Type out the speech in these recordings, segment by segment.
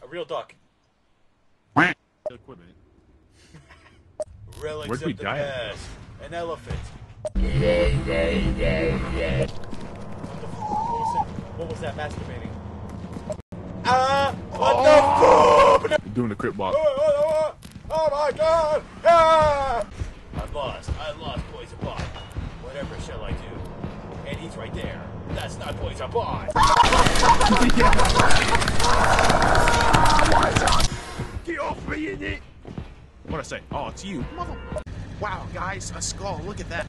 real duck. Equipment. Relics Where'd of we the die at? past. An elephant. What was that masturbating? What the fuck? Doing the crip walk. Oh my god! Ah! I lost Poison Bot. Whatever shall I do? And he's right there. That's not Poison Bot. Get off me, in it! What'd I say? Oh, it's you. Mother. Wow, guys, a skull. Look at that.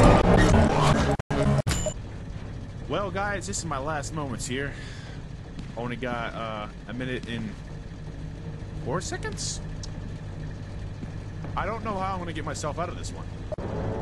Well, guys, this is my last moments here. Only got a minute and 4 seconds. I don't know how I'm gonna get myself out of this one.